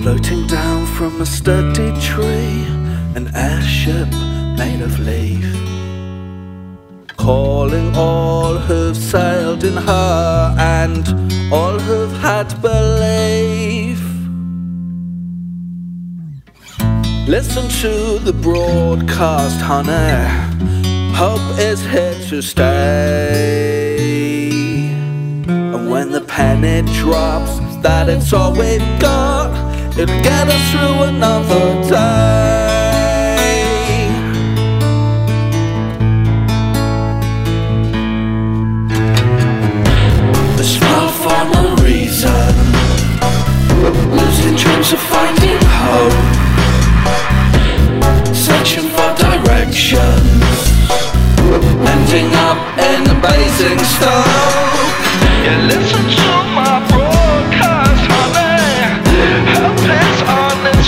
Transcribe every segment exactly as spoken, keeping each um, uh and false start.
Floating down from a sturdy tree, an airship made of leaf, calling all who've sailed in her and all who've had belief. Listen to the broadcast, honey, hope is here to stay. And when the penny drops that it's all we've got, it'll get us through another day. A smile for no reason, losing dreams of finding hope, searching for directions, ending up in a Basingstoke. You listen to my broadcast, honey, help is on its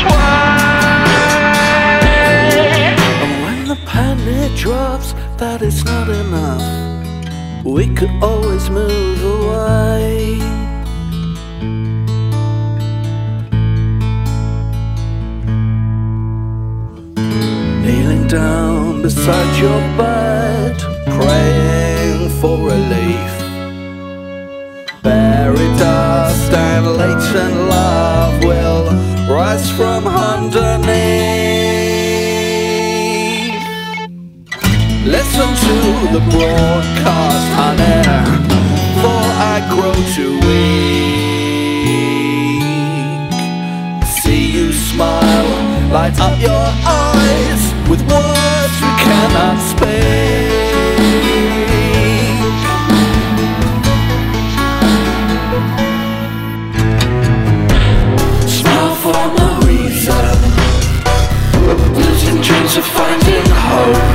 way. And when the penny drops that it's not enough, we could always move away. Kneeling down beside your bed, praying for relief, buried dust and latent love will rise from underneath. Listen to the broadcast, honey, for I grow too weak. See you smile, light up your eyes with words we cannot speak. Smile for no reason, losing dreams of finding hope,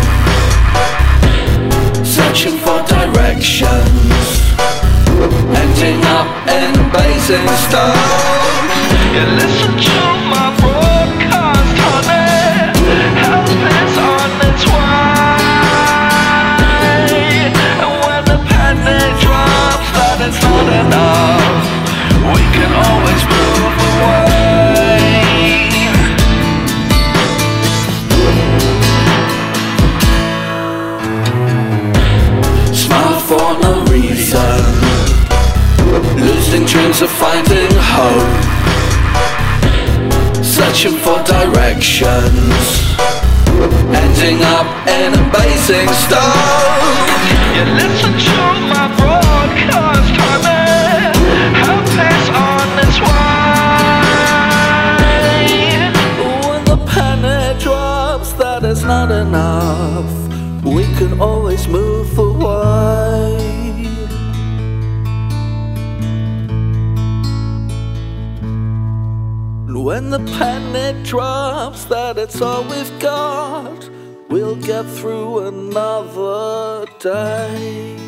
searching for directions, ending up in Basingstoke. You listen to my broadcast, honey, help is on its way. And when the penny drops that it's not enough, we can always move away. Smile for no reason, losing dreams of finding hope, searching for directions, ending up in a Basingstoke. You listen to my broadcast, honey, help is on its way. When the penny drops that it's not enough, we can always move away. When the penny drops that it's all we've got, we'll get through another day.